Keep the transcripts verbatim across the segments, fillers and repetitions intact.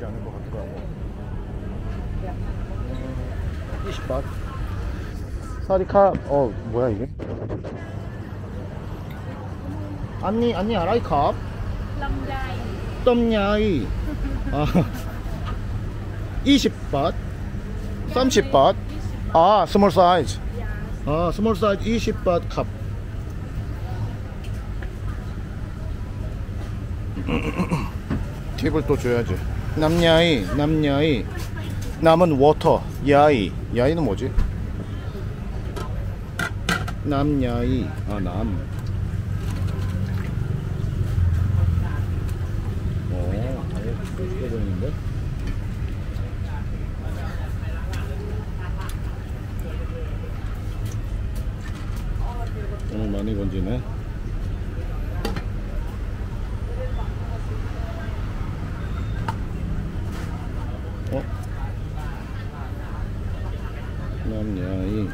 나쁘지 않은 것 같더라고. 이십 바 사리카. 어 뭐야 이게? 언니 언니 알아이 컵? 똠야이. 아 이십 바 삼십 바. 아 스몰 사이즈. 아 스몰 사이즈 이십 바 컵. 팁을 또 줘야지. 남야이 남야이. 남은 워터. 야이. 야이는 뭐지? 남야이. 아 남. 어 아예 맛있게 보이는데? 오늘 많이 건지네. 어? 남야이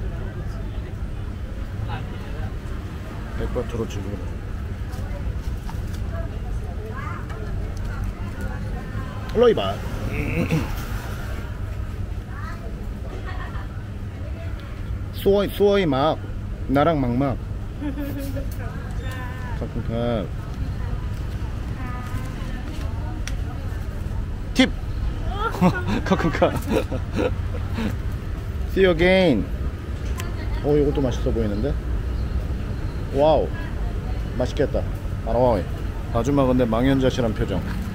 백바트로 지금 로이바. 수어이 수어이 막 나랑 막막. 카쿤카 팁. 카쿤카. See you again. 오 이것도 맛있어 보이는데? 와우 맛있겠다. 아로이 아줌마 근데 망연자실한 표정.